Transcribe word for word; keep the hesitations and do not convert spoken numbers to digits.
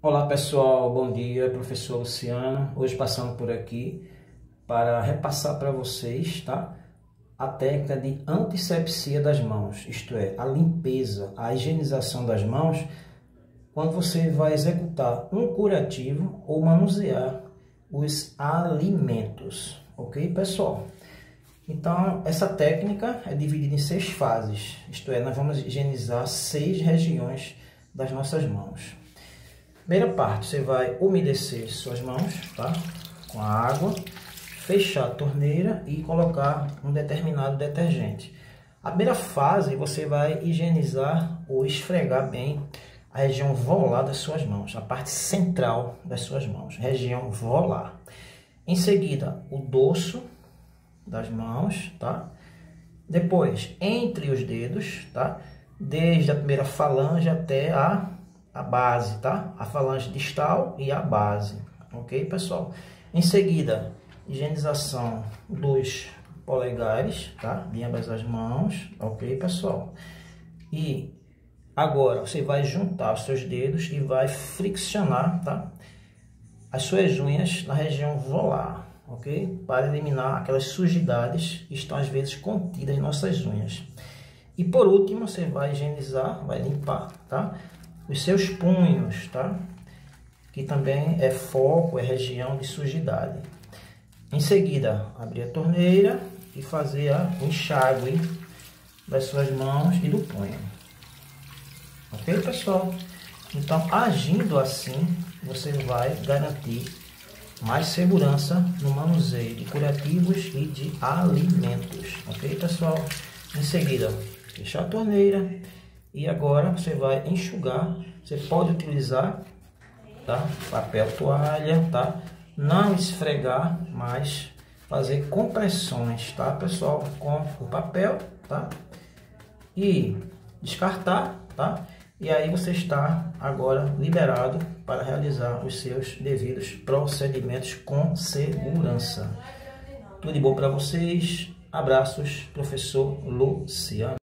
Olá pessoal, bom dia, professor Luciano. Hoje passando por aqui para repassar para vocês, tá? A técnica de antisepsia das mãos, isto é, a limpeza, a higienização das mãos, quando você vai executar um curativo ou manusear os alimentos, ok, pessoal? Então, essa técnica é dividida em seis fases, isto é, nós vamos higienizar seis regiões das nossas mãos. Primeira parte, você vai umedecer suas mãos, tá? Com a água, fechar a torneira e colocar um determinado detergente. A primeira fase, você vai higienizar ou esfregar bem a região volar das suas mãos, a parte central das suas mãos, região volar. Em seguida, o dorso das mãos, tá? Depois, entre os dedos, tá? Desde a primeira falange até a a base, tá? A falange distal e a base, ok, pessoal? Em seguida, higienização dos polegares, tá? De ambas as mãos, ok, pessoal? E agora você vai juntar os seus dedos e vai friccionar, tá? As suas unhas na região volar, ok? Para eliminar aquelas sujidades que estão às vezes contidas em nossas unhas. E por último, você vai higienizar, vai limpar, tá? Os seus punhos, tá? Que também é foco, é região de sujidade. Em seguida, abrir a torneira e fazer a enxágue das suas mãos e do punho. Ok, pessoal? Então, agindo assim, você vai garantir mais segurança no manuseio de curativos e de alimentos. Ok, pessoal? Em seguida, fechar a torneira. E agora você vai enxugar, você pode utilizar, tá? Papel toalha, tá? Não esfregar, mas fazer compressões, tá, pessoal? Com o papel, tá? E descartar, tá? E aí você está agora liberado para realizar os seus devidos procedimentos com segurança. Tudo de bom para vocês. Abraços, professor Luciano.